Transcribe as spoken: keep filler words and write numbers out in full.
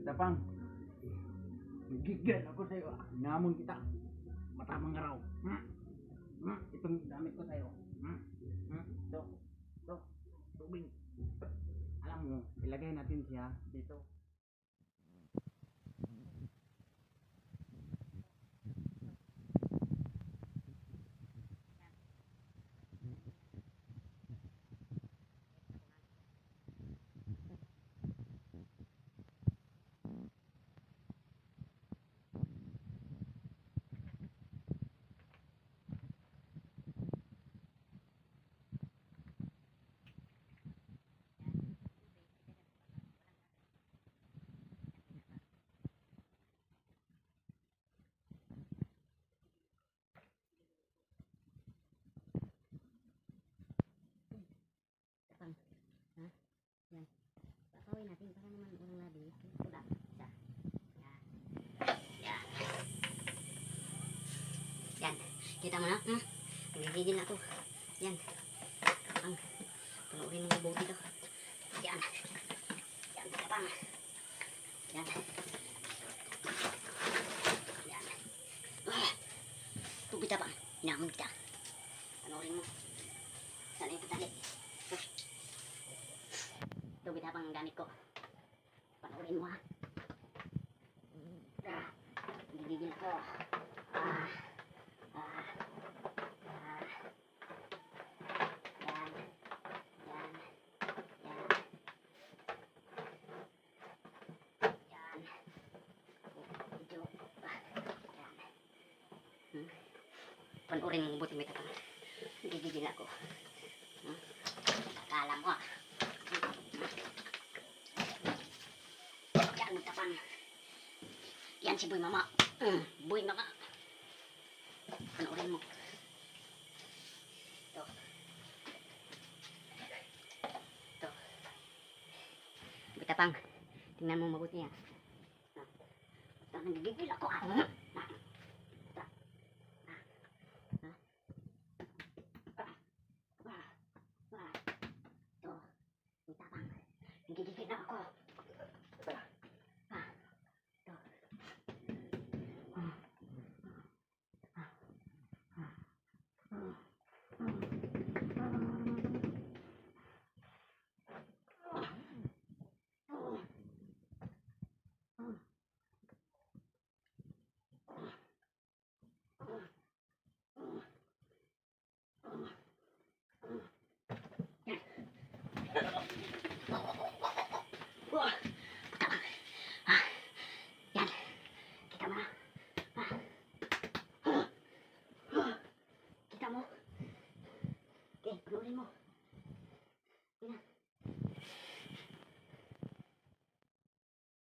Tapang, nagigil ako sa'yo. Ah. Namon kita. Matamang araw. Hmm? Hmm? Itong gamit ko sa'yo. Hmm? Hmm? Ito. Ito. Tubig. Alam mo, ilagay natin siya dito. Yan. Pakawin natin para naman walang labi. Sudah. Isa. Yan. Yan. Yan. Kita mo na? Hmm? Nagigigil na ako. Yan. Ang panuorin mo mabuti to. Yan. Yan. Kapang. Yan. Yan. Ah. Tubig tapang. Hinamon kita. Panuorin mo. Sana yung patali. Ito bitapang ang gamit ko. Panoorin mo ha. Ah, gigigil ako. Ah, ah, ah. Yan, yan, yan. Yan. Ito. Ah, yan. Hmm? Panoorin mo mabuti bitapang. Gigigil ako. Hmm? Akala mo ha. Yan, magtapang. Yan si Boy Mama. Mm, Boy Mama. Panoorin mo. Ito. Ito. Bitapang. Tingnan mo mabuti yan. Ito, nagigigil ako. Ah. Ah. Ito. Ah. Ah. Ah. Ah. Ah. Ito. Bitapang. Nagigigil na ako.